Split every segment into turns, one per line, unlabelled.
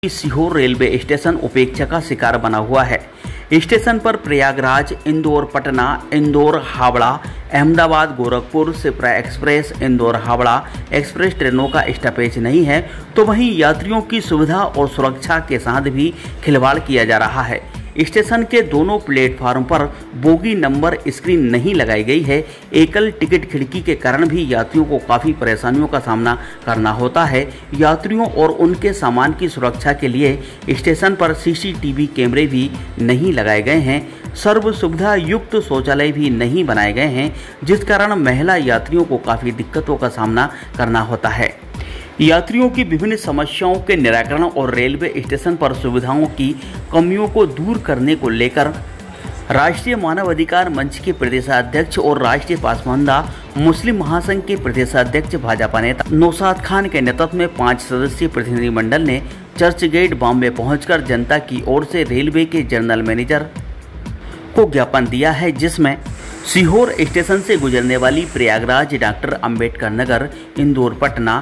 Sehore railway station उपेक्षा का शिकार बना हुआ है। स्टेशन पर प्रयागराज, इंदौर, पटना, इंदौर, हावड़ा, अहमदाबाद, गोरखपुर, शिप्रा एक्सप्रेस, इंदौर हावड़ा एक्सप्रेस ट्रेनों का स्टॉपेज नहीं है, तो वहीं यात्रियों की सुविधा और सुरक्षा के साथ भी खिलवाड़ किया जा रहा है। स्टेशन के दोनों प्लेटफार्म पर बोगी नंबर स्क्रीन नहीं लगाई गई है। एकल टिकट खिड़की के कारण भी यात्रियों को काफ़ी परेशानियों का सामना करना होता है। यात्रियों और उनके सामान की सुरक्षा के लिए स्टेशन पर सीसीटीवी कैमरे भी नहीं लगाए गए हैं। सर्व सुविधा युक्त शौचालय भी नहीं बनाए गए हैं, जिस कारण महिला यात्रियों को काफ़ी दिक्कतों का सामना करना होता है। यात्रियों की विभिन्न समस्याओं के निराकरण और रेलवे स्टेशन पर सुविधाओं की कमियों को दूर करने को लेकर राष्ट्रीय मानव अधिकार मंच के प्रदेशाध्यक्ष और राष्ट्रीय पासमानदा मुस्लिम महासंघ के प्रदेशाध्यक्ष भाजपा नेता नौशाद खान के नेतृत्व में 5 सदस्यीय प्रतिनिधिमंडल ने चर्च गेट बॉम्बे पहुंचकर जनता की ओर से रेलवे के जनरल मैनेजर को ज्ञापन दिया है, जिसमें सीहोर स्टेशन से गुजरने वाली प्रयागराज, डॉक्टर अंबेडकर नगर, इंदौर, पटना,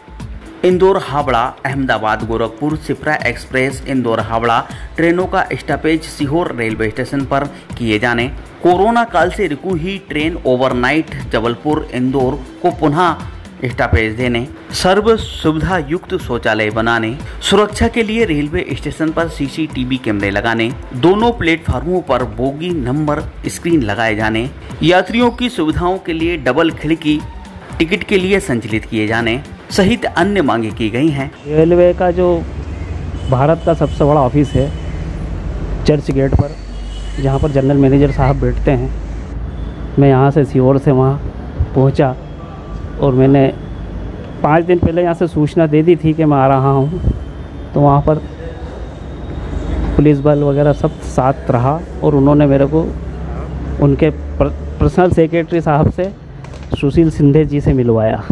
इंदौर हावड़ा, अहमदाबाद, गोरखपुर, शिप्रा एक्सप्रेस, इंदौर हावड़ा ट्रेनों का स्टॉपेज सीहोर रेलवे स्टेशन पर किए जाने, कोरोना काल से रुकी हुई ट्रेन ओवरनाइट जबलपुर, इंदौर को पुनः स्टॉपेज देने, सर्व सुविधा युक्त शौचालय बनाने, सुरक्षा के लिए रेलवे स्टेशन पर सीसीटीवी कैमरे लगाने, दोनों प्लेटफार्मों पर बोगी नंबर स्क्रीन लगाए जाने, यात्रियों की सुविधाओं के लिए डबल खिड़की टिकट के लिए संचालित किए जाने सहित अन्य मांगे की गई हैं।
रेलवे का जो भारत का सबसे बड़ा ऑफिस है चर्च गेट पर, जहाँ पर जनरल मैनेजर साहब बैठते हैं, मैं यहाँ से सीहोर से वहाँ पहुँचा और मैंने 5 दिन पहले यहाँ से सूचना दे दी थी कि मैं आ रहा हूँ। तो वहाँ पर पुलिस बल वगैरह सब साथ रहा और उन्होंने मेरे को उनके पर्सनल सेक्रेटरी साहब से सुशील सिंधे जी से मिलवाया।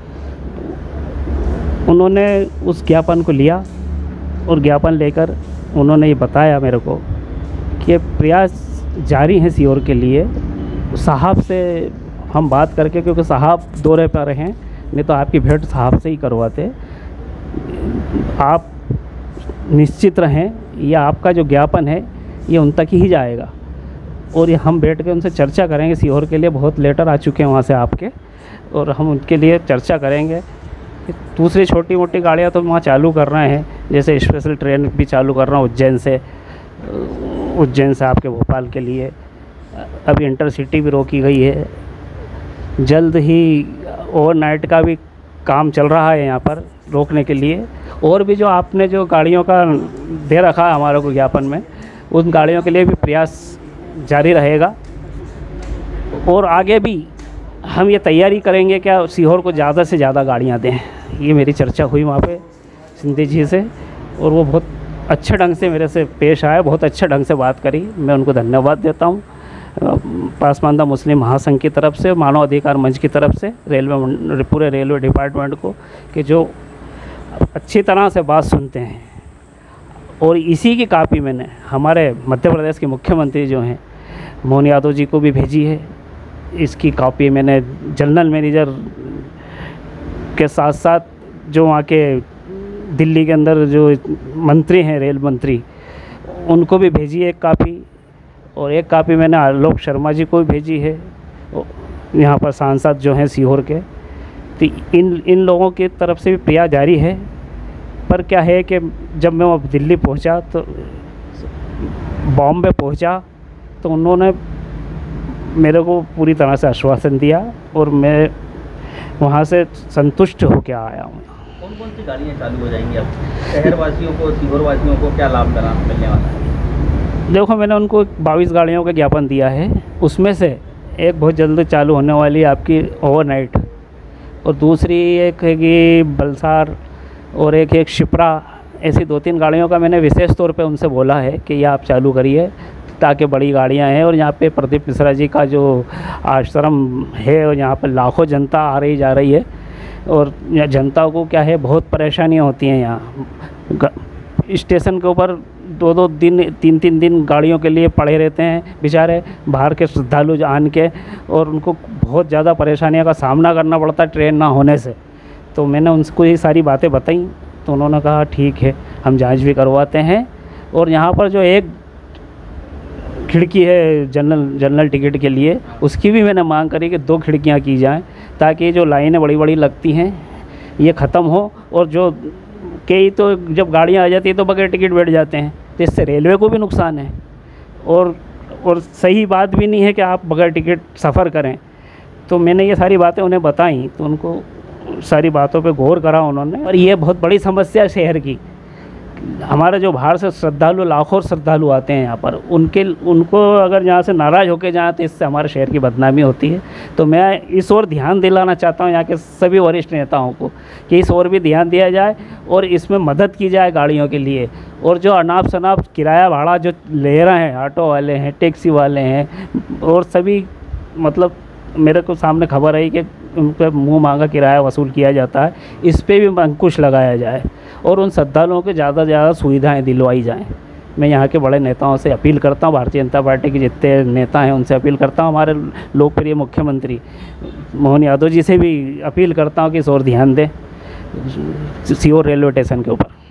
उन्होंने उस ज्ञापन को लिया और ज्ञापन लेकर उन्होंने ये बताया मेरे को कि प्रयास जारी है सीहोर के लिए। साहब से हम बात करके, क्योंकि साहब दौरे पर हैं, नहीं तो आपकी भेंट साहब से ही करवाते। आप निश्चित रहें, यह आपका जो ज्ञापन है ये उन तक ही जाएगा और ये हम बैठ के उनसे चर्चा करेंगे। सीहोर के लिए बहुत लेटर आ चुके हैं वहाँ से आपके, और हम उनके लिए चर्चा करेंगे। दूसरी छोटी मोटी गाड़ियाँ तो वहाँ चालू कर रहे हैं, जैसे स्पेशल ट्रेन भी चालू कर रहा हूँ उज्जैन से आपके भोपाल के लिए। अभी इंटरसिटी भी रोकी गई है। जल्द ही ओवरनाइट का भी काम चल रहा है यहाँ पर रोकने के लिए। और भी जो आपने जो गाड़ियों का दे रखा है हमारे को ज्ञापन में, उन गाड़ियों के लिए भी प्रयास जारी रहेगा। और आगे भी हम ये तैयारी करेंगे क्या सीहोर को ज़्यादा से ज़्यादा गाड़ियाँ दें। ये मेरी चर्चा हुई वहाँ पे सिंधे जी से, और वो बहुत अच्छे ढंग से मेरे से पेश आए, बहुत अच्छे ढंग से बात करी। मैं उनको धन्यवाद देता हूँ पासमानदा मुस्लिम महासंघ की तरफ से, मानव अधिकार मंच की तरफ से, पूरे रेलवे डिपार्टमेंट को, कि जो अच्छी तरह से बात सुनते हैं। और इसी की कापी मैंने हमारे मध्य प्रदेश के मुख्यमंत्री जो हैं मोहन यादव जी को भी भेजी है। इसकी कॉपी मैंने जनरल मैनेजर के साथ साथ जो वहाँ के दिल्ली के अंदर जो मंत्री हैं, रेल मंत्री, उनको भी भेजी है एक कापी। और एक कापी मैंने आलोक शर्मा जी को भी भेजी है, यहाँ पर सांसद जो हैं सीहोर के। तो इन लोगों की तरफ से भी प्रयास जारी है। पर क्या है कि जब मैं वहाँ दिल्ली पहुँचा, तो बॉम्बे पहुँचा, तो उन्होंने मेरे को पूरी तरह से आश्वासन दिया और मैं वहाँ से संतुष्ट होकर आया हूँ।
कौन कौन सी गाड़ियाँ चालू हो जाएंगी अब? शहरवासियों को, सीहोर वासियों को क्या लाभ मिलने वाला है?
देखो, मैंने उनको 22 गाड़ियों का ज्ञापन दिया है। उसमें से एक बहुत जल्द चालू होने वाली है आपकी ओवरनाइट, और दूसरी एक है कि बलसार, और एक शिप्रा। ऐसी 2-3 गाड़ियों का मैंने विशेष तौर पे उनसे बोला है कि ये आप चालू करिए, ताकि बड़ी गाड़ियां हैं। और यहाँ पे प्रदीप मिश्रा जी का जो आश्रम है, और यहाँ पर लाखों जनता आ रही जा रही है, और जनता को क्या है, बहुत परेशानियाँ होती हैं। यहाँ स्टेशन के ऊपर 2-2 दिन, 3-3 दिन गाड़ियों के लिए पड़े रहते हैं बेचारे बाहर के श्रद्धालु आन के, और उनको बहुत ज़्यादा परेशानियों का सामना करना पड़ता है ट्रेन ना होने से। तो मैंने उनको ये सारी बातें बताई, तो उन्होंने कहा ठीक है। हम जांच भी करवाते हैं। और यहाँ पर जो एक खिड़की है जनरल टिकट के लिए, उसकी भी मैंने मांग करी कि 2 खिड़कियाँ की जाएं, ताकि जो लाइनें बड़ी बड़ी लगती हैं ये ख़त्म हो। और जो कई तो जब गाड़ियाँ आ जाती है तो बगैर टिकट बैठ जाते हैं, तो इससे रेलवे को भी नुकसान है और सही बात भी नहीं है कि आप बगैर टिकट सफ़र करें। तो मैंने ये सारी बातें उन्हें बताई, तो उनको सारी बातों पे गौर करा उन्होंने। और ये बहुत बड़ी समस्या है शहर की। हमारे जो बाहर से श्रद्धालु, लाखों श्रद्धालु आते हैं यहाँ पर, उनको अगर यहाँ से नाराज़ होकर जाए तो इससे हमारे शहर की बदनामी होती है। तो मैं इस ओर ध्यान दिलाना चाहता हूँ यहाँ के सभी वरिष्ठ नेताओं को कि इस ओर भी ध्यान दिया जाए और इसमें मदद की जाए गाड़ियों के लिए। और जो अनाप शनाप किराया भाड़ा जो ले रहे हैं, ऑटो वाले हैं, टैक्सी वाले हैं और सभी, मतलब मेरे को सामने खबर आई कि उन पर मुँह मांगा किराया वसूल किया जाता है, इस पे भी अंकुश लगाया जाए और उन श्रद्धालुओं को ज़्यादा से ज़्यादा सुविधाएं दिलवाई जाएं। मैं यहाँ के बड़े नेताओं से अपील करता हूँ, भारतीय जनता पार्टी के जितने नेता हैं उनसे अपील करता हूँ, हमारे लोकप्रिय मुख्यमंत्री मोहन यादव जी से भी अपील करता हूँ कि इस ओर ध्यान दें, सीहोर रेलवे स्टेशन के ऊपर।